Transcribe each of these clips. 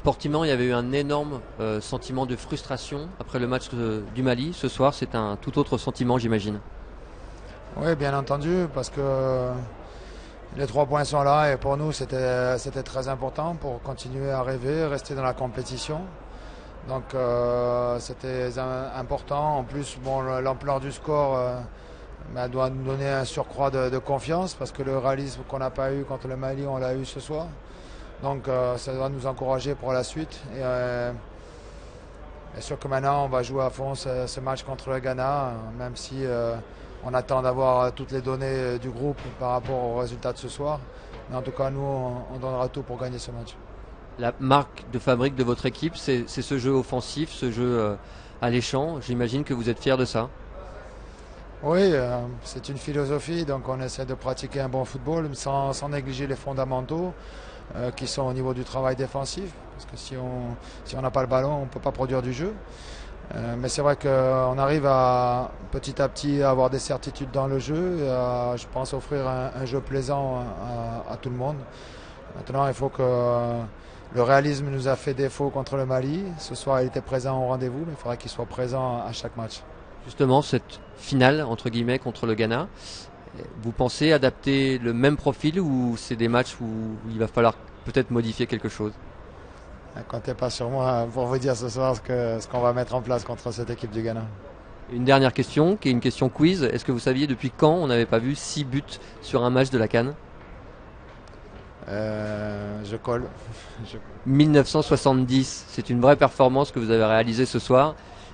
Sportivement, il y avait eu un énorme sentiment de frustration après le match du Mali. Ce soir, c'est un tout autre sentiment, j'imagine. Oui, bien entendu, parce que les 3 points sont là et pour nous, c'était très important pour continuer à rêver, rester dans la compétition. Donc, c'était important. En plus, bon, l'ampleur du score doit nous donner un surcroît de confiance parce que le réalisme qu'on n'a pas eu contre le Mali, on l'a eu ce soir. Donc, ça doit nous encourager pour la suite. Bien sûr que maintenant, on va jouer à fond ce match contre le Ghana, même si on attend d'avoir toutes les données du groupe par rapport aux résultats de ce soir. Mais en tout cas, nous, on donnera tout pour gagner ce match. La marque de fabrique de votre équipe, c'est ce jeu offensif, ce jeu alléchant. J'imagine que vous êtes fiers de ça. Oui, c'est une philosophie, donc on essaie de pratiquer un bon football sans négliger les fondamentaux qui sont au niveau du travail défensif. Parce que si on n'a pas le ballon, on ne peut pas produire du jeu. Mais c'est vrai qu'on arrive petit à petit à avoir des certitudes dans le jeu et à, je pense, offrir un jeu plaisant à tout le monde. Maintenant, il faut que le réalisme nous a fait défaut contre le Mali. Ce soir, il était présent au rendez-vous, mais il faudra qu'il soit présent à chaque match. Justement, cette finale, entre guillemets, contre le Ghana, vous pensez adapter le même profil ou c'est des matchs où il va falloir peut-être modifier quelque chose? Ne comptez pas sur moi pour vous dire ce soir ce qu'on va mettre en place contre cette équipe du Ghana. Une dernière question, qui est une question quiz. Est-ce que vous saviez depuis quand on n'avait pas vu 6 buts sur un match de la CAN? Je colle. 1970, c'est une vraie performance que vous avez réalisée ce soir.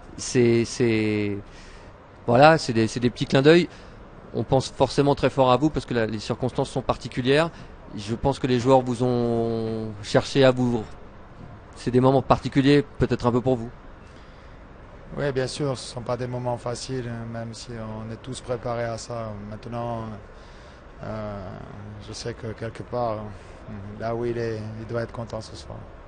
Voilà, c'est des petits clins d'œil. On pense forcément très fort à vous parce que les circonstances sont particulières. Je pense que les joueurs vous ont cherché à vous. C'est des moments particuliers, peut-être un peu pour vous. Oui, bien sûr, ce ne sont pas des moments faciles, même si on est tous préparés à ça. Maintenant, je sais que quelque part, là où il est, il doit être content ce soir.